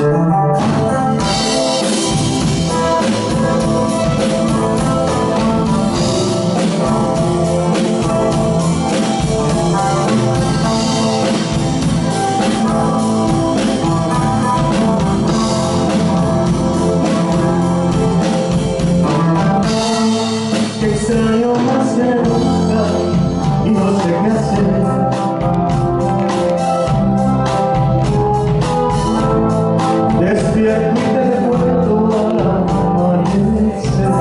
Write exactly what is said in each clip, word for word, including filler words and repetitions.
Extraño más que nunca y no sé qué hacer. Despierto y te recuerdo al amanecer.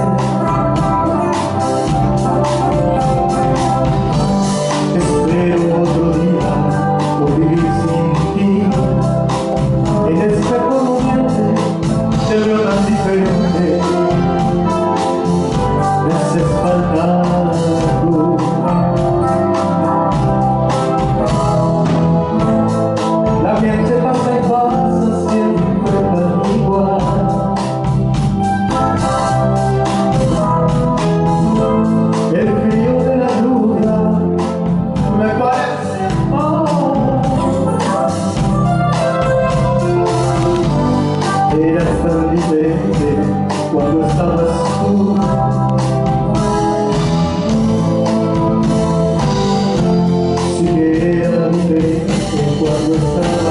Espero otro día por vivir sin ti. En este comediante te veo tan diferente. Me haces falta tú. La gente pasa y pasa siempre tan igual. El frío de la lluvia me parece mal. Eras tan diferente cuando estabas tú. Sí que era diferente cuando estaba